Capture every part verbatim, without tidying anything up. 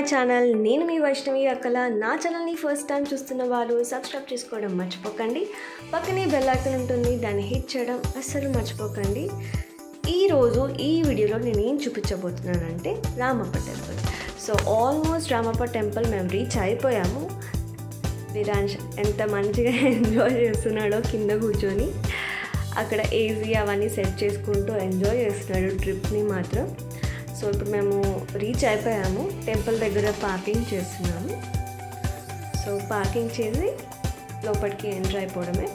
Channel. నేను మీ వైష్ణవి అక్కల. నా ఛానల్ని ఫస్ట్ టైం చూస్తున్న వాళ్ళు సబ్స్క్రైబ్ చేసుకోవడం మర్చిపోకండి. పక్కనే బెల్ ఐకాన్ ఉంటుంది, దాన్ని హిట్ చేయడం అస్సలు మర్చిపోకండి. ఈరోజు ఈ వీడియోలో నేను ఏం చూపించబోతున్నానంటే Ramappa temple. So almost Ramappa temple మేము రీచ్ అయిపోయాము. విరాంష్ ఎంత మంచిగా ఎంజాయ్ చేస్తున్నాడో కింద కూర్చొని అక్కడ ఏసీ అవన్నీ సెట్ చేసుకుంటూ ఎంజాయ్ చేస్తున్నాడు ట్రిప్ని మాత్రం. సో ఇప్పుడు మేము రీచ్ అయిపోయాము. టెంపుల్ దగ్గర పార్కింగ్ చేస్తున్నాము. సో పార్కింగ్ చేసి లోపలికి ఎంటర్ అయిపోవడమే.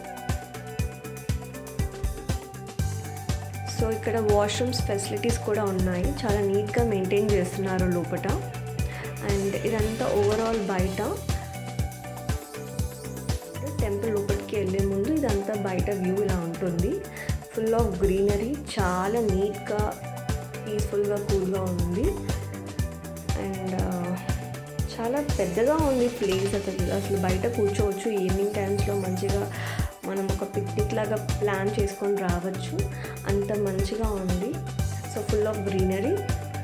సో ఇక్కడ వాష్రూమ్స్ ఫెసిలిటీస్ కూడా ఉన్నాయి, చాలా నీట్గా మెయింటైన్ చేస్తున్నారు లోపల. అండ్ ఇదంతా ఓవరాల్ బయట టెంపుల్ లోపలికి వెళ్ళే ముందు ఇదంతా బయట వ్యూ ఇలా ఉంటుంది. ఫుల్ ఆఫ్ గ్రీనరీ, చాలా నీట్గా పీస్ఫుల్గా కూల్గా ఉంది. అండ్ చాలా పెద్దగా ఉంది ప్లేస్. అసలు అసలు బయట కూర్చోవచ్చు. ఈవినింగ్ టైమ్స్లో మంచిగా మనం ఒక పిక్నిక్ లాగా ప్లాన్ చేసుకొని రావచ్చు, అంత మంచిగా ఉంది. So full of greenery.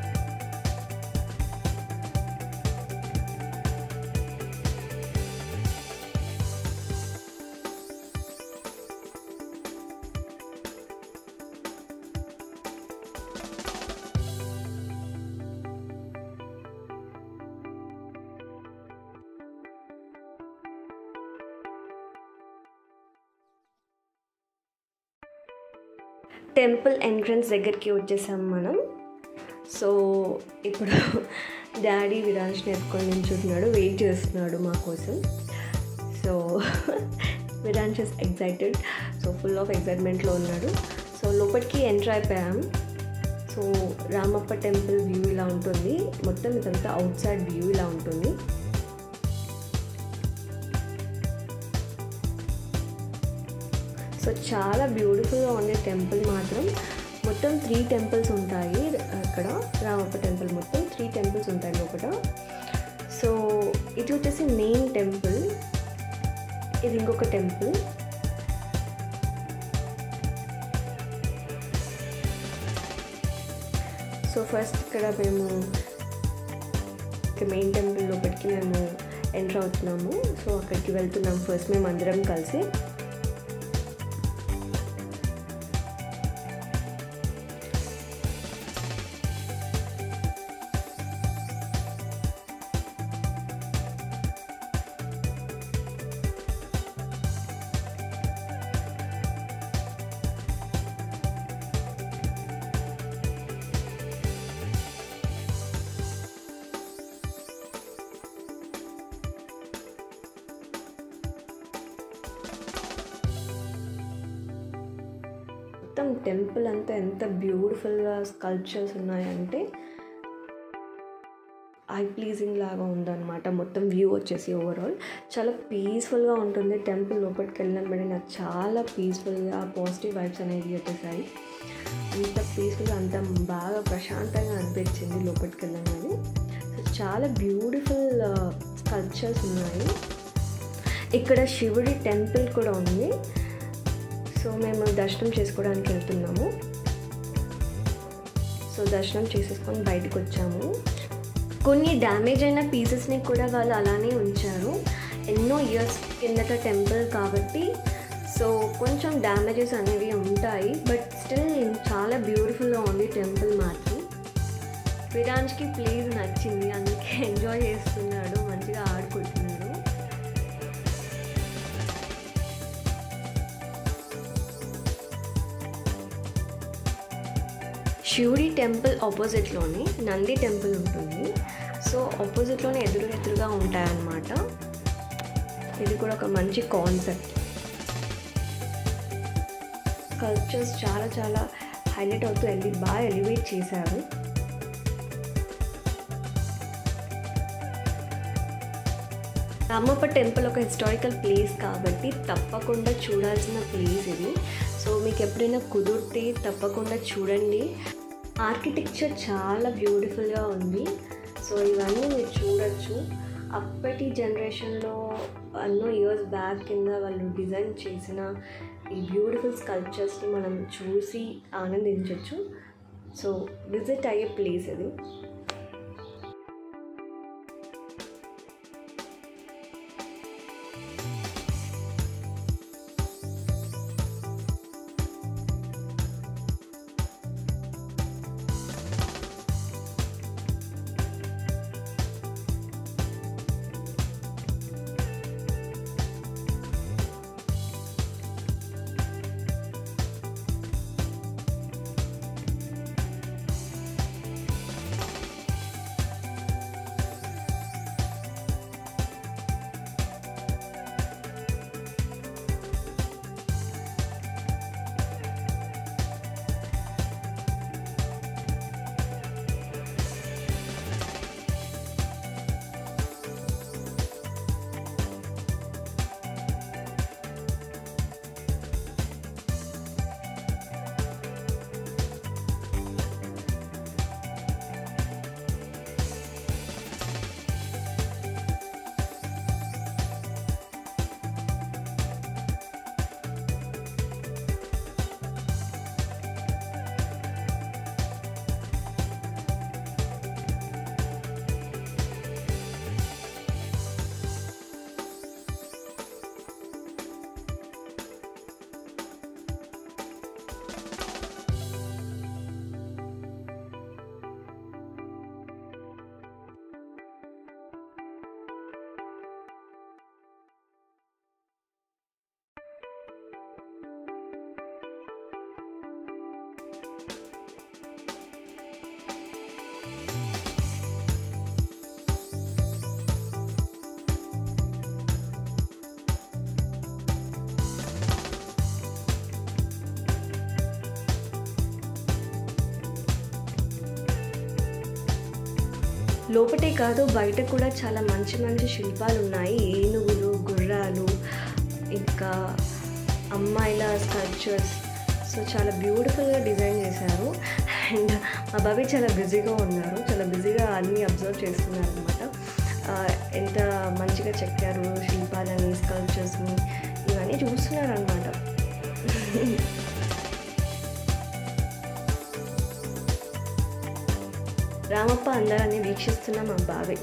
Temple entrance దగ్గరికి వచ్చేసాం మనం. సో ఇప్పుడు డాడీ విరాంష్ని ఎత్తుకొని నించుంటున్నాడు, వెయిట్ చేస్తున్నాడు మా కోసం. So Viransh is excited. So full of ఎగ్జైట్మెంట్లో ఉన్నాడు. సో లోపలికి ఎంటర్ అయిపోయాం. సో రామప్ప టెంపుల్ వ్యూ ఇలా ఉంటుంది. మొత్తం ఇదంతా అవుట్ సైడ్ వ్యూ ఇలా ఉంటుంది. సో చాలా బ్యూటిఫుల్గా ఉంది టెంపుల్ మాత్రం. మొత్తం త్రీ టెంపుల్స్ ఉంటాయి అక్కడ. రామప్ప టెంపుల్ మొత్తం త్రీ టెంపుల్స్ ఉంటాయి లోపల. సో ఇది వచ్చేసి మెయిన్ టెంపుల్, ఇది ఇంకొక టెంపుల్. సో ఫస్ట్ ఇక్కడ మేము మెయిన్ టెంపుల్ లోపలికి మేము ఎంటర్ అవుతున్నాము. సో అక్కడికి వెళ్తున్నాము ఫస్ట్ మేము అందరం కలిసి. మొత్తం టెంపుల్ అంతా ఎంత బ్యూటిఫుల్గా స్కల్ప్చర్స్ ఉన్నాయంటే ఐ ప్లీజింగ్ లాగా ఉందన్నమాట. మొత్తం వ్యూ వచ్చేసి ఓవరాల్ చాలా పీస్ఫుల్గా ఉంటుంది. టెంపుల్ లోపలికి వెళ్ళినప్పుడు నాకు చాలా పీస్ఫుల్గా పాజిటివ్ వైబ్స్ అనేవి వచ్చేసాయి. అంత పీస్ఫుల్గా అంత బాగా ప్రశాంతంగా అనిపించింది లోపలికి వెళ్ళగానే. సో చాలా బ్యూటిఫుల్ స్కల్ప్చర్స్ ఉన్నాయి. ఇక్కడ శివుడి టెంపుల్ కూడా ఉంది. సో మేము దర్శనం చేసుకోవడానికి వెళ్తున్నాము. సో దర్శనం చేసేసుకొని బయటకు వచ్చాము. కొన్ని డ్యామేజ్ అయిన పీసెస్ని కూడా వాళ్ళు అలానే ఉంచారు. ఎన్నో ఇయర్స్ కిందట టెంపుల్ కాబట్టి సో కొంచెం డ్యామేజెస్ అనేవి ఉంటాయి, బట్ స్టిల్ చాలా బ్యూటిఫుల్గా ఉంది టెంపుల్ మాత్రం. విరాంష్కి ప్లేస్ నచ్చింది, అందుకే ఎంజాయ్ చేస్తున్నాడు, మంచిగా ఆడుకుంటున్నాడు. శివుడి టెంపుల్ ఆపోజిట్లోనే నంది టెంపుల్ ఉంటుంది. సో ఆపోజిట్లోనే ఎదురు ఎదురుగా ఉంటాయన్నమాట. ఇది కూడా ఒక మంచి కాన్సెప్ట్. కల్చర్స్ చాలా చాలా హైలైట్ అవుతూ వెళ్ళి బాగా ఎలివేట్ చేశారు. రామప్ప టెంపుల్ ఒక హిస్టారికల్ ప్లేస్ కాబట్టి తప్పకుండా చూడాల్సిన ప్లేస్ ఇది. సో మీకు ఎప్పుడైనా కుదిరితే తప్పకుండా చూడండి. ఆర్కిటెక్చర్ చాలా బ్యూటిఫుల్గా ఉంది. సో ఇవన్నీ మీరు చూడొచ్చు. అప్పటి జనరేషన్లో ఎన్నో ఇయర్స్ బ్యాక్ కింద వాళ్ళు డిజైన్ చేసిన ఈ బ్యూటిఫుల్ స్కల్ప్చర్స్ని మనం చూసి ఆనందించవచ్చు. సో విజిట్ అయ్యే ప్లేస్ ఇది. లోపటే కాదు బయట కూడా చాలా మంచి మంచి శిల్పాలు ఉన్నాయి. ఏనుగులు, గుర్రాలు, ఇంకా అమ్మాయిల స్కల్ప్చర్స్. సో చాలా బ్యూటిఫుల్గా డిజైన్ చేశారు. అండ్ మా బాబీ చాలా బిజీగా ఉన్నారు, చాలా బిజీగా అన్నీ అబ్జర్వ్ చేస్తున్నారు అనమాట. ఎంత మంచిగా చెక్కారు శిల్పాలని, స్కల్ప్చర్స్ని, ఇవన్నీ చూస్తున్నారు అనమాట. రామప్ప అందరాన్ని వీక్షిస్తున్న మా బాబీ.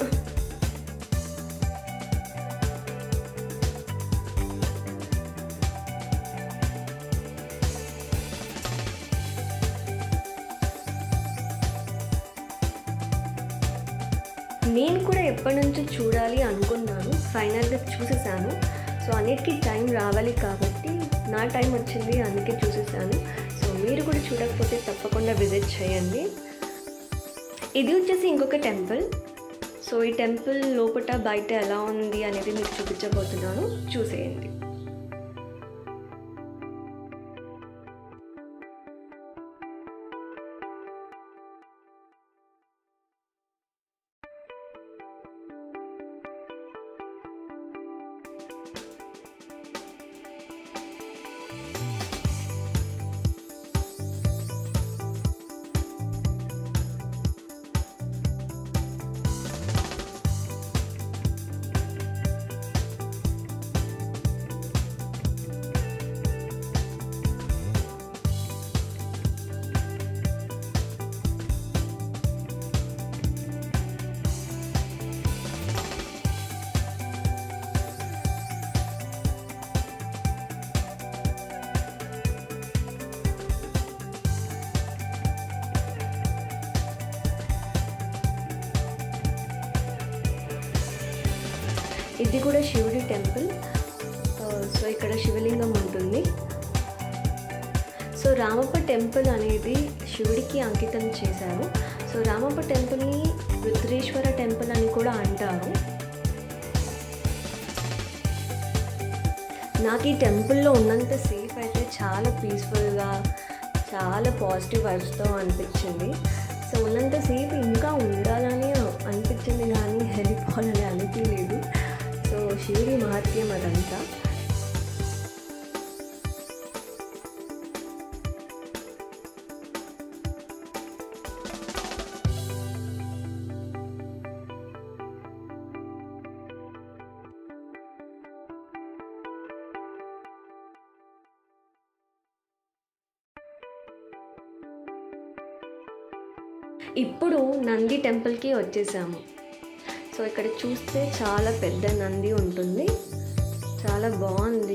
నేను కూడా ఎప్పటి నుంచో చూడాలి అనుకున్నాను, ఫైనల్గా చూసేసాను. సో అన్నిటికీ టైం రావాలి కాబట్టి నా టైం వచ్చింది, అందుకే చూసేసాను. సో మీరు కూడా చూడకపోతే తప్పకుండా విజిట్ చేయండి. ఇది వచ్చేసి ఇంకొక టెంపుల్. సో ఈ టెంపుల్ లోపల బయట ఎలా ఉంది అనేది మీకు చూపించబోతున్నాను, చూసేయండి. ఇది కూడా శివుడి టెంపుల్. సో ఇక్కడ శివలింగం ఉంటుంది. సో రామప్ప టెంపుల్ అనేది శివుడికి అంకితం చేశారు. సో రామప్ప టెంపుల్ని రుద్రేశ్వర టెంపుల్ అని కూడా అంటారు. నాకు ఈ టెంపుల్లో ఉన్నంత సేఫ్ అయితే చాలా పీస్ఫుల్గా, చాలా పాజిటివ్ వైబ్స్తో అనిపించింది. సో ఉన్నంతసేపు ఇంకా ఉండాలని అనిపించింది, కానీ వెళ్ళిపోవాలని అనిపించలేదు. సో శివుడి మహత్యం అదంతా. ఇప్పుడు నంది టెంపుల్కి వచ్చేసాము. సో ఇక్కడ చూస్తే చాలా పెద్ద నంది ఉంటుంది, చాలా బాగుంది.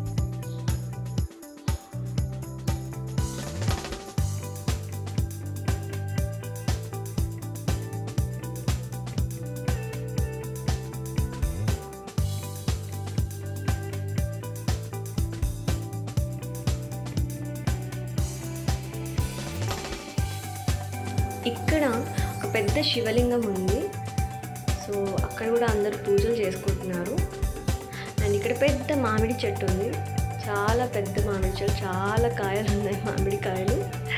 ఇక్కడ ఒక పెద్ద శివలింగం ఉంది. సో అక్కడ కూడా అందరూ పూజలు చేసుకుంటున్నారు. అండ్ ఇక్కడ పెద్ద మామిడి చెట్టు ఉంది, చాలా పెద్ద మామిడి చెట్టు, చాలా కాయలు ఉన్నాయి మామిడి కాయలు.